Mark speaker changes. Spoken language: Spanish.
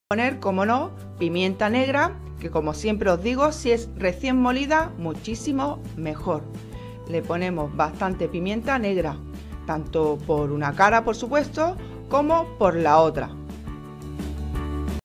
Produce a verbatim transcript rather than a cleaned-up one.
Speaker 1: Poner, como no, pimienta negra, que como siempre os digo, si es recién molida, muchísimo mejor. Le ponemos bastante pimienta negra, tanto por una cara, por supuesto, como por la otra.